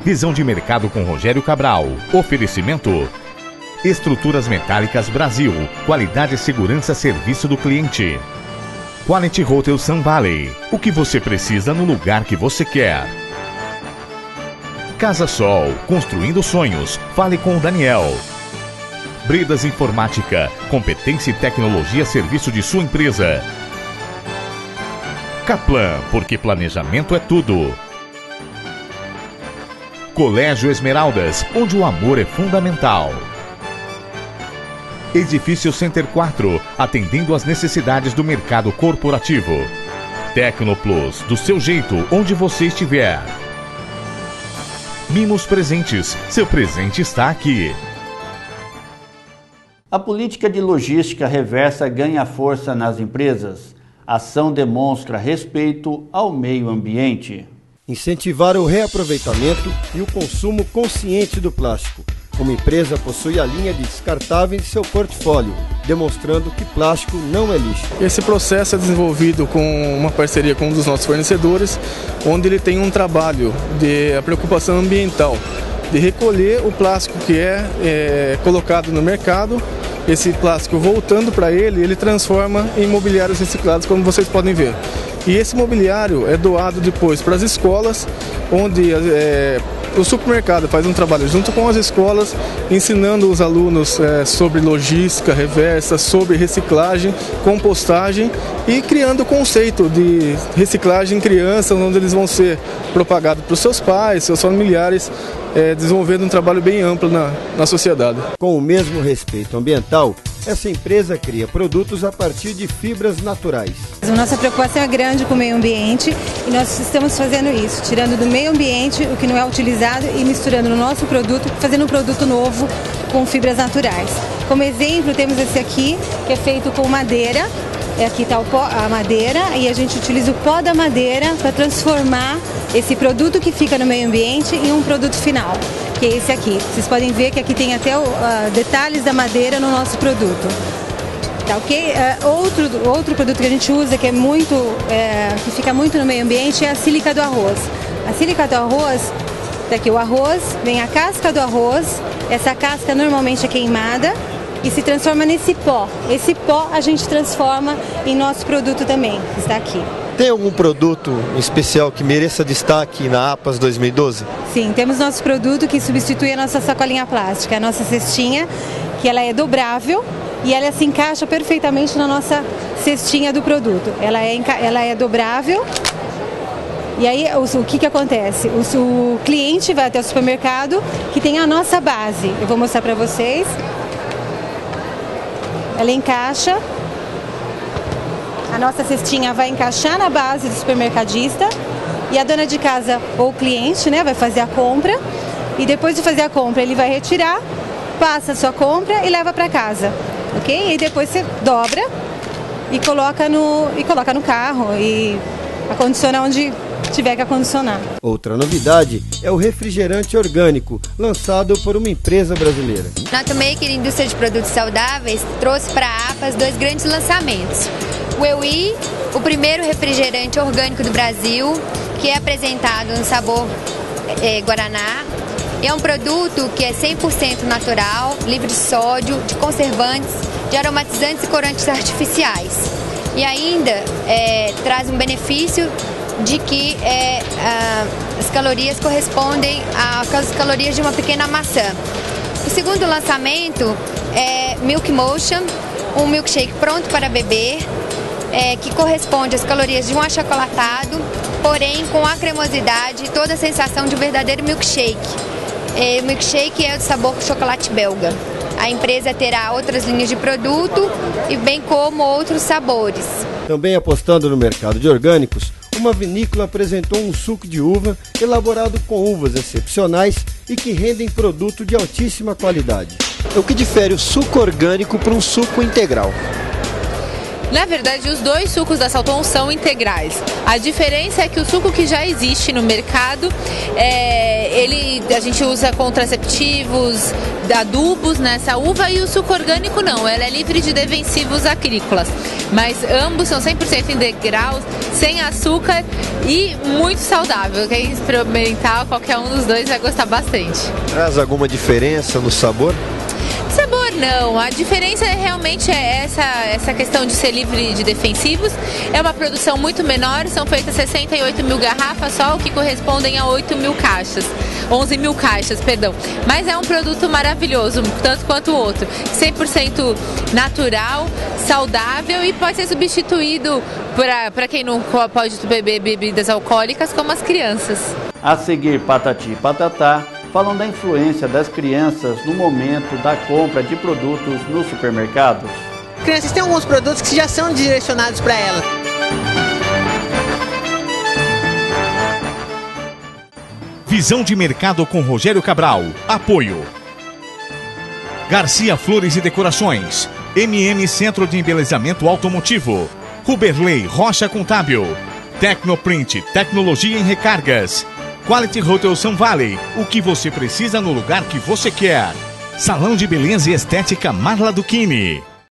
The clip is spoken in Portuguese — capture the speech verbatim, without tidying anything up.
Visão de mercado com Rogério Cabral. Oferecimento: Estruturas Metálicas Brasil. Qualidade, segurança, serviço do cliente. Quality Hotel Sun Valley. O que você precisa no lugar que você quer. Casa Sol. Construindo sonhos. Fale com o Daniel. Bredas Informática. Competência e tecnologia a serviço de sua empresa. Kaplan. Porque planejamento é tudo. Colégio Esmeraldas. Onde o amor é fundamental. Edifício Center quatro, atendendo às necessidades do mercado corporativo. Tecnoplus, do seu jeito, onde você estiver. Mimos Presentes, seu presente está aqui. A política de logística reversa ganha força nas empresas. A ação demonstra respeito ao meio ambiente. Incentivar o reaproveitamento e o consumo consciente do plástico. Uma empresa possui a linha de descartáveis em seu portfólio, demonstrando que plástico não é lixo. Esse processo é desenvolvido com uma parceria com um dos nossos fornecedores, onde ele tem um trabalho de a preocupação ambiental, de recolher o plástico que é, é colocado no mercado. Esse plástico, voltando para ele, ele transforma em mobiliários reciclados, como vocês podem ver. E esse mobiliário é doado depois para as escolas, onde é, o supermercado faz um trabalho junto com as escolas, ensinando os alunos é, sobre logística reversa, sobre reciclagem, compostagem e criando o conceito de reciclagem em crianças, onde eles vão ser propagados para os seus pais, seus familiares, é, desenvolvendo um trabalho bem amplo na, na sociedade. Com o mesmo respeito ambiental, essa empresa cria produtos a partir de fibras naturais. A nossa preocupação é grande com o meio ambiente e nós estamos fazendo isso, tirando do meio ambiente o que não é utilizado e misturando no nosso produto, fazendo um produto novo com fibras naturais. Como exemplo, temos esse aqui, que é feito com madeira. Aqui está a madeira e a gente utiliza o pó da madeira para transformar esse produto que fica no meio ambiente em um produto final, que é esse aqui. Vocês podem ver que aqui tem até uh, detalhes da madeira no nosso produto. Tá, ok? Uh, outro, outro produto que a gente usa, que é muito, uh, que fica muito no meio ambiente, é a sílica do arroz. A sílica do arroz, tá aqui o arroz, vem a casca do arroz, essa casca normalmente é queimada e se transforma nesse pó. Esse pó a gente transforma em nosso produto também, que está aqui. Tem algum produto especial que mereça destaque na APAS dois mil e doze? Sim, temos nosso produto que substitui a nossa sacolinha plástica, a nossa cestinha, que ela é dobrável e ela se encaixa perfeitamente na nossa cestinha do produto. Ela é, ela é dobrável. E aí, o, o que que acontece? O, o cliente vai até o supermercado que tem a nossa base. Eu vou mostrar para vocês. Ela encaixa, a nossa cestinha vai encaixar na base do supermercadista e a dona de casa ou o cliente, né, vai fazer a compra e depois de fazer a compra ele vai retirar, passa a sua compra e leva para casa, ok? E depois você dobra e coloca no, e coloca no carro e acondiciona onde tiver que acondicionar. Outra novidade é o refrigerante orgânico, lançado por uma empresa brasileira. Natomaker Indústria de Produtos Saudáveis trouxe para a APAS dois grandes lançamentos. O EUI, o primeiro refrigerante orgânico do Brasil, que é apresentado no sabor é, Guaraná. É um produto que é cem por cento natural, livre de sódio, de conservantes, de aromatizantes e corantes artificiais. E ainda é, traz um benefício de que é, a, as calorias correspondem às calorias de uma pequena maçã. O segundo lançamento é Milk Motion, um milkshake pronto para beber, é, que corresponde às calorias de um achocolatado, porém com a cremosidade e toda a sensação de um verdadeiro milkshake. É, o milkshake é de sabor chocolate belga. A empresa terá outras linhas de produto e bem como outros sabores. Também apostando no mercado de orgânicos, uma vinícola apresentou um suco de uva elaborado com uvas excepcionais e que rendem produto de altíssima qualidade. O que difere o suco orgânico para um suco integral? Na verdade, os dois sucos da Salton são integrais. A diferença é que o suco que já existe no mercado, é, ele, a gente usa contraceptivos, adubos nessa uva, e o suco orgânico não, ela é livre de defensivos agrícolas. Mas ambos são cem por cento integrais sem açúcar e muito saudável. Quem experimentar qualquer um dos dois vai gostar bastante. Traz alguma diferença no sabor? Sabor não, a diferença é realmente é essa, essa questão de ser livre de defensivos. É uma produção muito menor, são feitas sessenta e oito mil garrafas só, o que correspondem a oito mil caixas, onze mil caixas, perdão. Mas é um produto maravilhoso, tanto quanto o outro, cem por cento natural, saudável e pode ser substituído para quem não pode beber bebidas alcoólicas, como as crianças. A seguir, Patati e Patatá falam da influência das crianças no momento da compra de produtos nos supermercados. Crianças têm alguns produtos que já são direcionados para elas. Visão de mercado com Rogério Cabral. Apoio Garcia Flores e Decorações, M M Centro de Embelezamento Automotivo, Huberley Rocha Contábil, Tecnoprint, tecnologia em recargas, Quality Hotel Sun Valley, o que você precisa no lugar que você quer. Salão de Beleza e Estética Marla Duchini.